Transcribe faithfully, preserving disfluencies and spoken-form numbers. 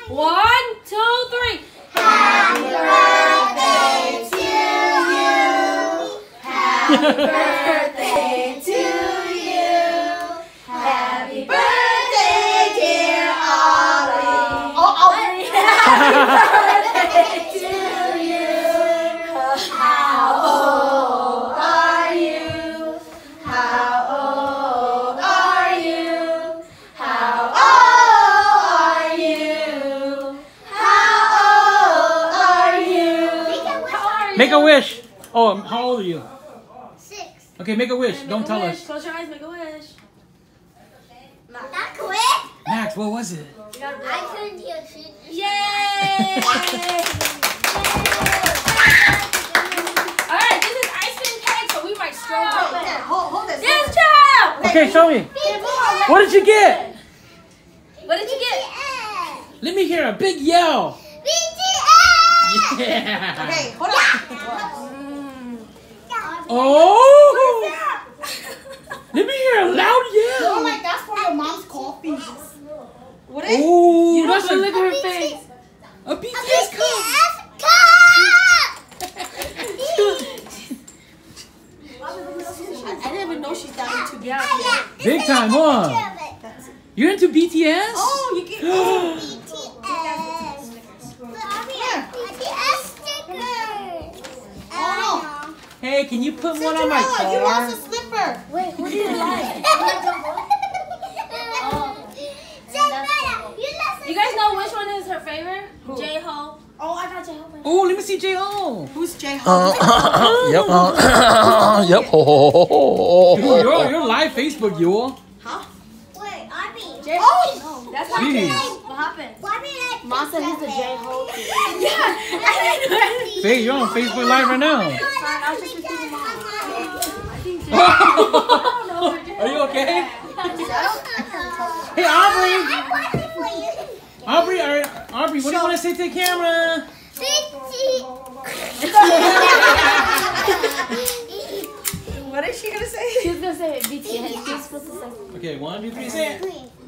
One, two, three. Happy birthday to you. Happy birthday to you. Happy birthday, dear Aubrey. Oh, Aubrey. Happy birthday to you. How old are you? How old are you? How old are you? How old are you? Make a wish. Oh, how old are you? Six. Okay, make a wish. Make Don't a tell wish. us. Close your eyes, make a wish. Not quick. Max, what was it? I couldn't hear shit. Yay! Alright, this is ice cream cake, so we might stroll up. Hold, hold this. Yes, child! Okay, show me. What did you get? What did you get? Let me hear a big yell. B T S. Yeah. Okay, hold on. Oh. Let me hear a loud yell. Oh my, that's for your mom's coffee. What is? Oh, You don't that's have to a, look at her face. a B T S cup. I didn't even know she's that into B T S. Big time, huh? You're into B T S? Oh, you get Oh. B T S. B T S stickers. Oh no. Hey, can you put one on my Cinderella, you car? lost a slipper. Wait, who did you like? You guys know which one is her favorite? J-Ho. Oh, I got J-Ho. Oh, let me see J O. Who's J-Ho? Uh, yep. Uh, yep. Dude, you're, you're live Facebook, Youa. Huh? Wait, Aubrey. J-Ho. Oh! That's Jeez. what happened. Why did I Mom said he's a J-Ho. Yeah, I didn't know. Faye, you're on Facebook Live right now. I was just repeating mom. I think J-Ho. Are you okay? Hey, Aubrey. Aubrey, are, Aubrey, what do you want to say to the camera? What is she gonna say? She was gonna say B T S. She was supposed to say. Okay, one, two, three, say it.